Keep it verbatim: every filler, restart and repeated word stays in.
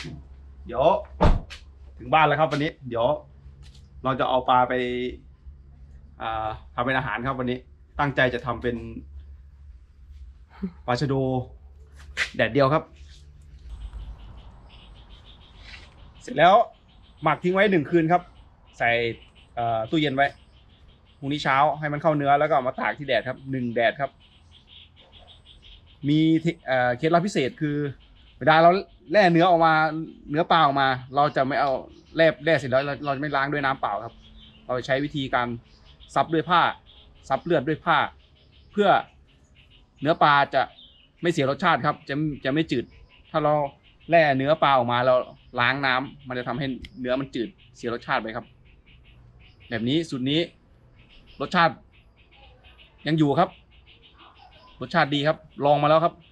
เดี๋ยวถึงบ้านแล้วครับวันนี้ เดี๋ยวเราจะเอาปลาไปอ่าทำเป็นอาหารครับวันนี้ตั้งใจจะทำเป็นปลาชะโดแดดเดียวครับ เสร็จแล้วหมักทิ้งไว้หนึ่งคืนครับ ใส่ตู้เย็นไว้พรุ่งนี้เช้าให้มันเข้าเนื้อแล้วก็เอามาตากที่แดดครับหนึ่งแดดครับ มีเคล็ดลับพิเศษคือเวลาเราแล่เนื้อออกมาเนื้อเปล่าออกมา เราจะไม่เอาแล่แล่เสร็จแล้วเราเราจะไม่ล้างด้วยน้ำเปล่าครับ เราใช้วิธีการซับด้วยผ้าซับเลือดด้วยผ้า เพื่อเนื้อปลาจะไม่เสียรสชาติครับจะจะไม่จืดถ้าเราแล่เนื้อปลาออกมาเราล้างน้ำมันจะทำให้เนื้อมันจืดเสียรสชาติไปครับแบบนี้สูตรนี้รสชาติยังอยู่ครับรสชาติดีครับลองมาแล้วครับ